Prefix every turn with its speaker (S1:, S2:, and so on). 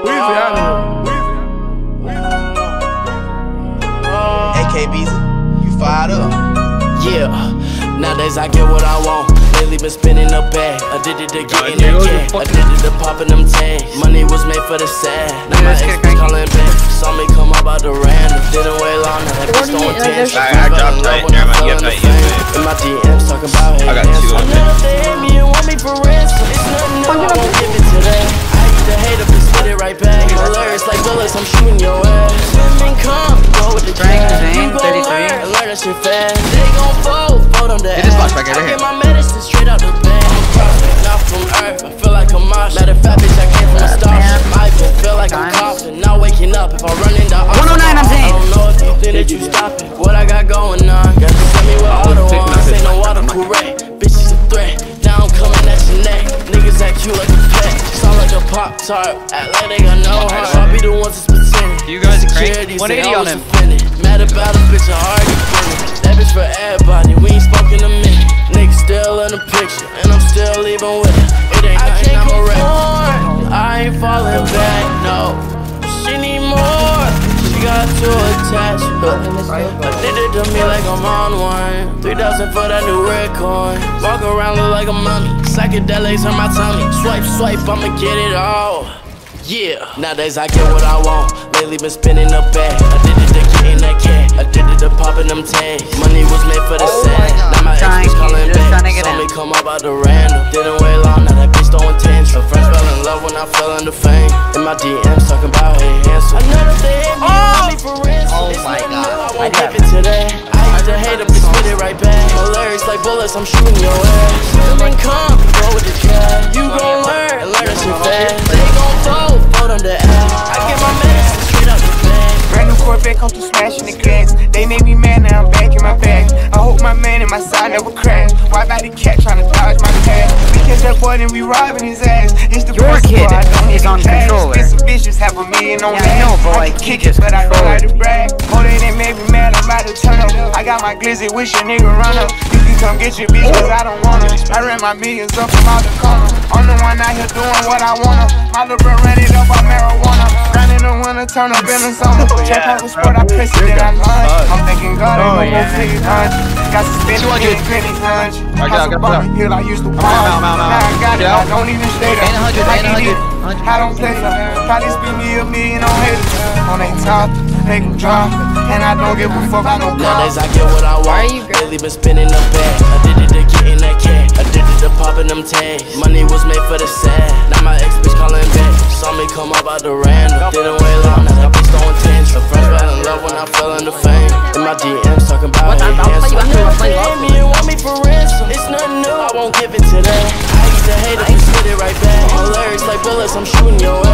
S1: AK Beezy, you fired up.
S2: Yeah, nowadays I get what I want. Lately been spinning the bag, addicted to getting that cash, addicted to popping them tags. Money was made for the sad. Now my ex bitch calling back. Saw me come up out the random. Didn't wait long, now that bitch throwing tens.
S3: I dropped right now.
S2: In my DMs talking about hey,
S3: I got two of them.
S2: If they hate me and want me for ransom, it's nothing new, I won't give it to them. I used to hate up and spit it right back. My lyrics like bullets, I'm shooting your ass. Swimming come, go with the track. You gon' learn that shit fast. They gon' fold them to ass. I get my medicine straight out the bag. I'm crossing, not from earth, I feel like a mosh. Matter of fact, bitch, I came from a starship. I even feel like I'm coughing, not waking up if I run into
S4: 109, I'm saying.
S2: I don't know if you think that you stopping. What I got going on, got to send me with auto on. Say no auto correct, bitch is a threat. Now I'm coming at your neck. Niggas act cute like a pet. Sound like a Pop-Tart, act like they got no heart. I be the ones that's pretending.
S4: You guys are
S2: crank
S4: 180 on him.
S2: Mad about a bitch, I already finished. That bitch for everybody, we ain't spoken a minute. Niggas still in the picture, and I'm still leaving with it. It ain't nothing, I'm a wreck. I ain't falling back, no. She need more, she got too attached. Addicted to me like I'm on one. 3,000 for that new red coin. Walk around look like a mummy. Psychedelics on my tummy. Swipe, swipe, I'ma get it all. Yeah, nowadays I get what I want. Lately been spinning the bag. Addicted to getting that cat. Addicted to popping them tags. Money was made for the sad. Now my ex bitch calling back. Saw me come up out the random. Didn't wait long, now that bitch throwing tantrum. Friends fell in love when I fell into fame. In my DMs talking about hey handsome. Another day, want me for ransom.
S4: Oh my god,
S2: I won't give it to that. I used to hate them, but spit it right back. My lyrics like bullets, I'm shooting your ass. Swimming come, go with the cat. You gon' learn that shit fast. They gon' fold them to ass. I get my medicine straight out the bag.
S5: Brand new Corvette come through smashing the glass. They made me mad, now I'm back in my bag. I hope my man and my side never crash. Why about the cat trying to dodge my path? We catch that boy and we robbing his ass. It's the
S4: Your kid is on controller.
S5: It's some bitches, $500,000 on that.
S4: I know, bro,
S5: I can kick it, but I don't like to brag. Oh, they made me mad, I'm about to turn up. I got my glizzy, wish a nigga run up. You can come get your bitch, cause I don't want her. I ran my millions up from out the corner. I'm the one out here doing what I wanna. My little bro ran it up on marijuana. Ran in the winter, turn up in the summer. Check out the sport, I press it, then I lunch. I'm thinking God, ain't no figure lunch. Got suspended, getting penny lunch. House of Bummer Hill, I used to walk. Now I got it, I don't even stay there. I don't play for probably spend me $1 million on haters. On they top, make them drop. And I don't give a fuck, I don't call.
S2: Nowadays I get what I want. Lately been spinning the bag. Addicted to getting that cat. Addicted to popping them tags. Money was made for the sad. Now my ex bitch calling back. Saw me come up out the random. Didn't wait long, now that bitch throwing tantrum. Friends fell in love when I fell into fame. In my DMs talking about hey handsome. They hate me and want me for ransom. It's nothing new, I won't give it to that. I used to hate it, spit it right back. My lyrics like bullets, I'm shooting your